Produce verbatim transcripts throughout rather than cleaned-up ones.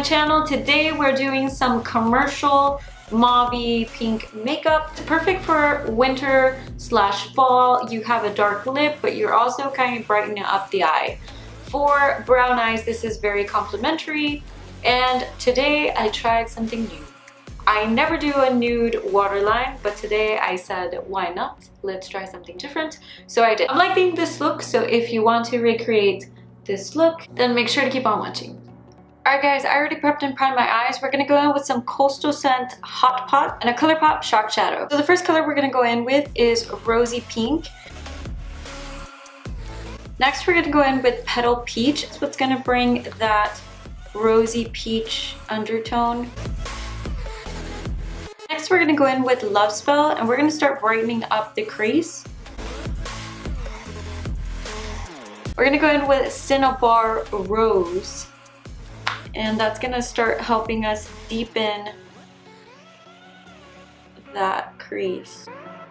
channel. Today we're doing some commercial mauve pink makeup. It's perfect for winter slash fall. You have a dark lip, but you're also kind of brightening up the eye. For brown eyes, this is very complimentary. And today I tried something new. I never do a nude waterline, but today I said, why not? Let's try something different. So I did. I'm liking this look, so if you want to recreate this look, then make sure to keep on watching. Alright guys, I already prepped and primed my eyes. We're gonna go in with some Coastal Scent Hot Pot and a ColourPop Shock Shadow. So the first color we're gonna go in with is Rosy Pink. Next we're gonna go in with Petal Peach. It's what's gonna bring that rosy peach undertone. Next we're gonna go in with Love Spell and we're gonna start brightening up the crease. We're gonna go in with Cinnabar Rose. And that's gonna start helping us deepen that crease.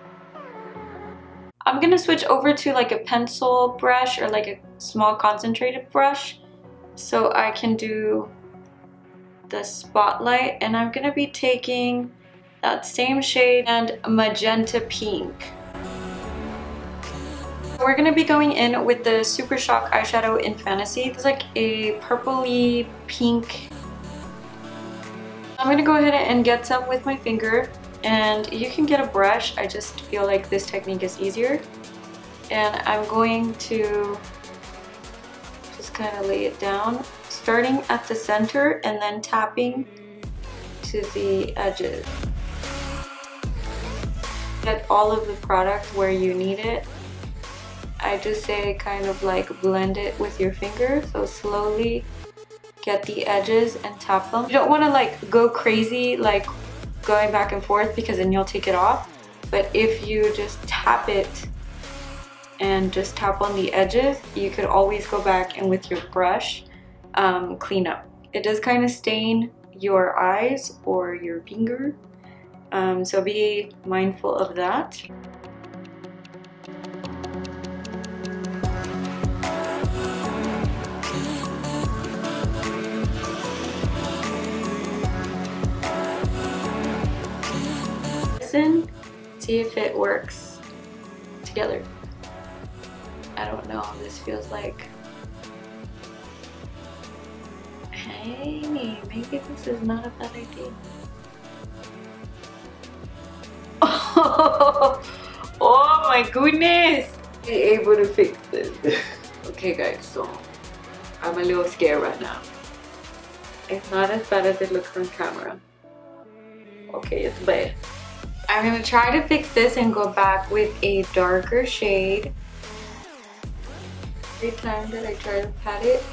I'm gonna switch over to like a pencil brush or like a small concentrated brush so I can do the spotlight, and I'm gonna be taking that same shade and Magenta Pink. We're gonna be going in with the Super Shock eyeshadow in Fantasy. It's like a purpley pink. I'm gonna go ahead and get some with my finger, and you can get a brush. I just feel like this technique is easier. And I'm going to just kind of lay it down, starting at the center and then tapping to the edges. Get all of the product where you need it. I just say kind of like blend it with your finger, so slowly get the edges and tap them. You don't want to like go crazy like going back and forth because then you'll take it off, but if you just tap it and just tap on the edges, you could always go back and with your brush um, clean up. It does kind of stain your eyes or your finger, um, so be mindful of that. See if it works together. I don't know, this feels like, hey, maybe this is not a bad idea. Oh, oh my goodness! Be able to fix this. Okay guys, so I'm a little scared right now. It's not as bad as it looks on camera. Okay, it's bad. I'm gonna try to fix this and go back with a darker shade. Every time that I try to pat it,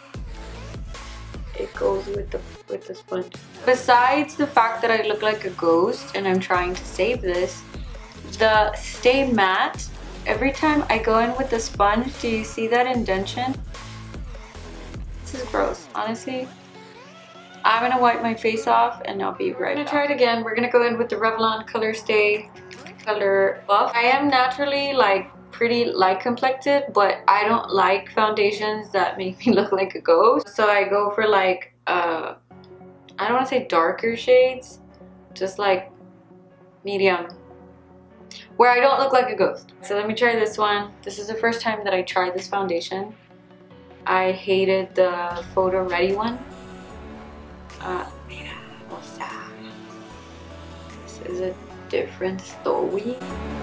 it goes with the with the sponge. Besides the fact that I look like a ghost and I'm trying to save this, the Stay Matte, every time I go in with the sponge, do you see that indentation? This is gross, honestly. I'm gonna wipe my face off and I'll be right back. I'm gonna try it again. We're gonna go in with the Revlon Color Stay Color Buff. I am naturally like pretty light complected, but I don't like foundations that make me look like a ghost. So I go for like, uh, I don't wanna say darker shades, just like medium, where I don't look like a ghost. So let me try this one. This is the first time that I tried this foundation. I hated the Photo Ready one. Uh, mira, o sea, this is a different story.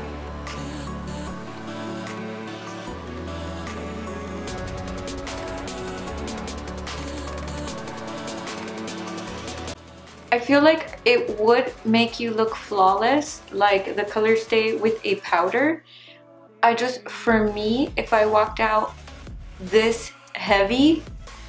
I feel like it would make you look flawless, like the Color Stay with a powder. I just, for me, if I walked out this heavy,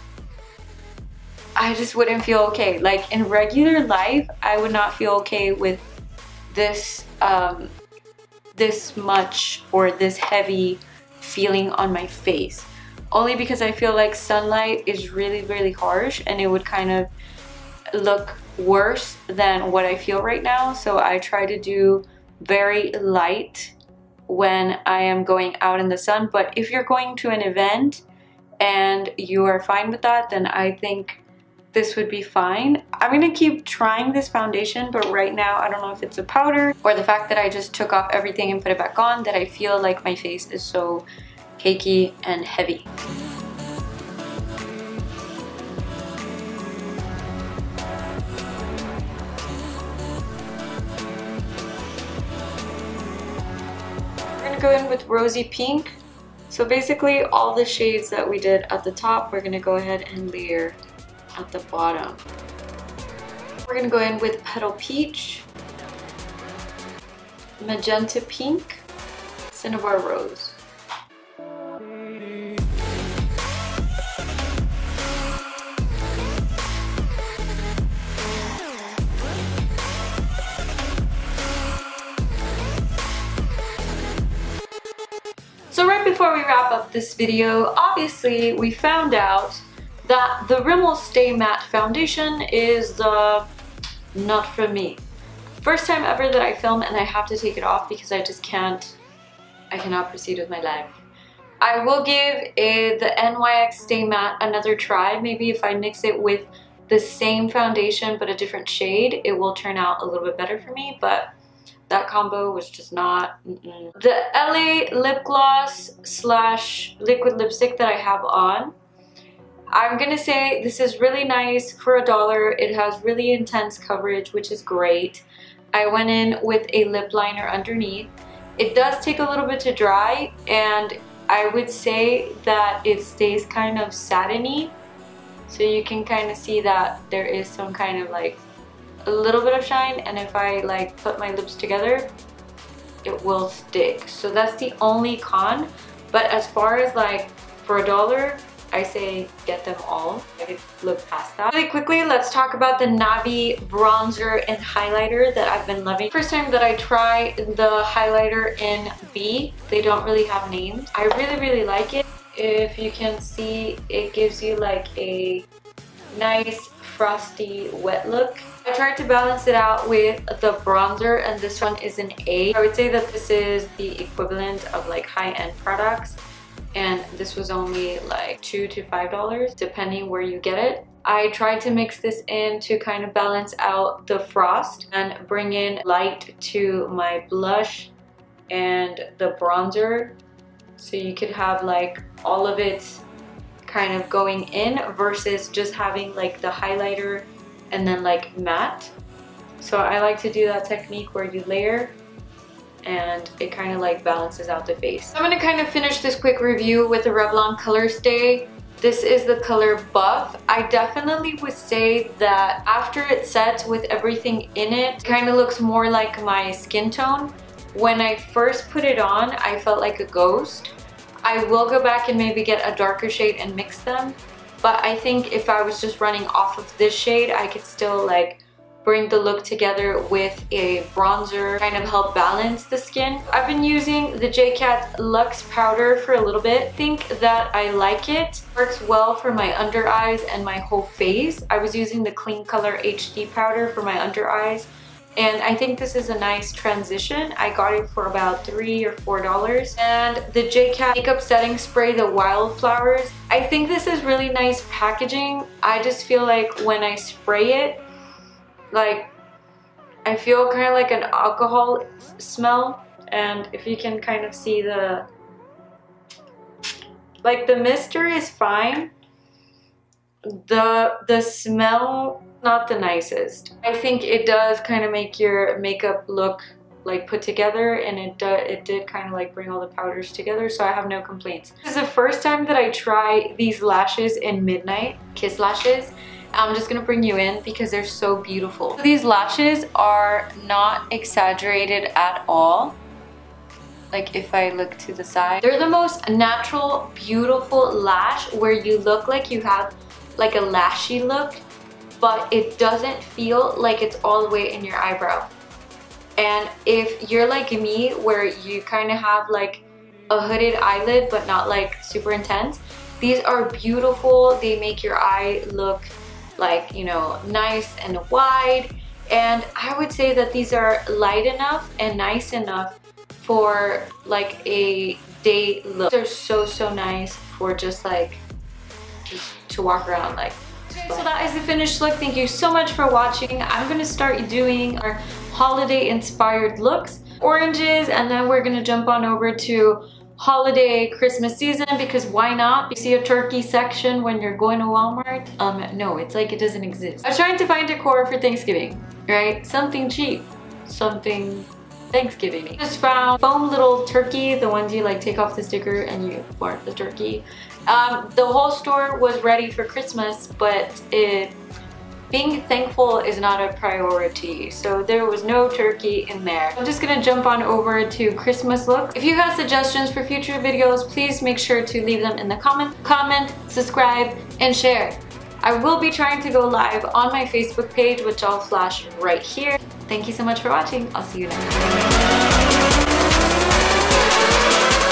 I just wouldn't feel okay. Like in regular life, I would not feel okay with this um, this much or this heavy feeling on my face. Only because I feel like sunlight is really, really harsh and it would kind of look worse than what I feel right now. So I try to do very light when I am going out in the sun. But if you're going to an event and you are fine with that, then I think this would be fine. I'm gonna keep trying this foundation, but right now I don't know if it's a powder or the fact that I just took off everything and put it back on that I feel like my face is so cakey and heavy. We're gonna go in with Rosy Pink. So basically all the shades that we did at the top, we're gonna go ahead and layer at the bottom. We're gonna go in with Petal Peach, Magenta Pink, Cinnabar Rose. So right before we wrap up this video, obviously we found out that the Rimmel Stay Matte Foundation is uh, not for me. First time ever that I film and I have to take it off because I just can't, I cannot proceed with my life. I will give a, the N Y X Stay Matte another try. Maybe if I mix it with the same foundation but a different shade, it will turn out a little bit better for me, but that combo was just not, mm-mm. The L A lip gloss slash liquid lipstick that I have on, I'm gonna say this is really nice for a dollar. It has really intense coverage, which is great. I went in with a lip liner underneath. It does take a little bit to dry, and I would say that it stays kind of satiny. So you can kind of see that there is some kind of like a little bit of shine, and if I like put my lips together, it will stick. So that's the only con. But as far as like for a dollar, I say get them all. I could look past that. Really quickly, let's talk about the Navi bronzer and highlighter that I've been loving. First time that I try the highlighter in B. They don't really have names. I really, really like it. If you can see, it gives you like a nice frosty wet look. I tried to balance it out with the bronzer, and this one is an A. I would say that this is the equivalent of like high-end products, and this was only like two to five dollars depending where you get it. I tried to mix this in to kind of balance out the frost and bring in light to my blush and the bronzer, so you could have like all of it kind of going in versus just having like the highlighter and then like matte. So I like to do that technique where you layer and it kind of like balances out the face. I'm gonna kind of finish this quick review with the Revlon Color Stay. This is the color Buff. I definitely would say that after it sets with everything in it, it kind of looks more like my skin tone. When I first put it on, I felt like a ghost. I will go back and maybe get a darker shade and mix them, but I think if I was just running off of this shade, I could still like bring the look together with a bronzer, kind of help balance the skin. I've been using the J Cat Luxe powder for a little bit. I think that I like it. Works well for my under eyes and my whole face. I was using the Clean Color H D powder for my under eyes, and I think this is a nice transition. I got it for about three or four dollars. And the J Cat makeup setting spray, the Wildflowers. I think this is really nice packaging. I just feel like when I spray it, like I feel kind of like an alcohol smell. And if you can kind of see the, like the mister is fine. The the smell, not the nicest. I think it does kind of make your makeup look like put together, and it do, it did kind of like bring all the powders together, so I have no complaints. This is the first time that I try these lashes in Midnight, Kiss Lashes. I'm just gonna bring you in because they're so beautiful. So these lashes are not exaggerated at all. Like if I look to the side, they're the most natural, beautiful lash where you look like you have like a lashy look, but it doesn't feel like it's all the way in your eyebrow. And if you're like me, where you kind of have like a hooded eyelid but not like super intense, these are beautiful. They make your eye look like, you know, nice and wide. And I would say that these are light enough and nice enough for like a day look. They're so, so nice for just like, just to walk around like. Okay, so that is is the finished look. Thank you so much for watching. I'm gonna start doing our holiday inspired looks, oranges, and then we're gonna jump on over to holiday Christmas season, because why not? You see a turkey section when you're going to Walmart? Um, no, it's like it doesn't exist. I was trying to find decor for Thanksgiving, right? Something cheap, something Thanksgiving. Just found foam little turkey, the ones you like take off the sticker and you fart the turkey. Um, the whole store was ready for Christmas, but it being thankful is not a priority, so there was no turkey in there. I'm just gonna jump on over to Christmas look. If you have suggestions for future videos, please make sure to leave them in the comment, comment, subscribe, and share. I will be trying to go live on my Facebook page, which I'll flash right here. Thank you so much for watching. I'll see you next time.